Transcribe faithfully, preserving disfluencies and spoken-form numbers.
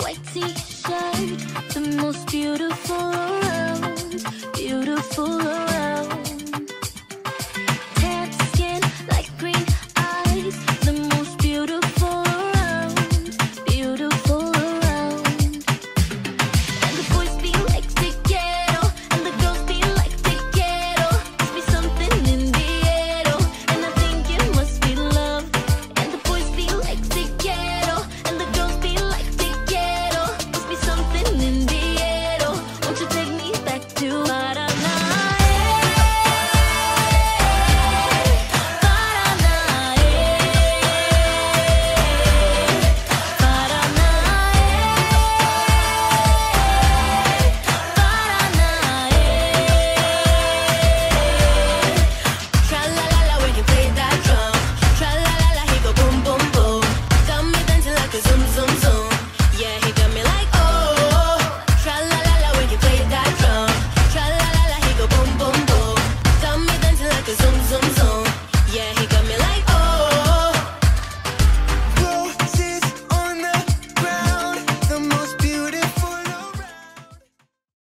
white t-shirt, the most beautiful around, beautiful around. Tan skin like green eyes, the most beautiful around, beautiful around. And the boys be like te quiero, and the girls be like te quiero. Must be something in the air, and I think it must be love. And the boys be like te quiero, and the girls be like te quiero. Must be something in the air. Won't you take me back to Paraná? Tra-la-la-la when you play that drum. Tra-la-la-la, he go boom, boom, boom. Got me dancing like a zoom, zoom, zoom.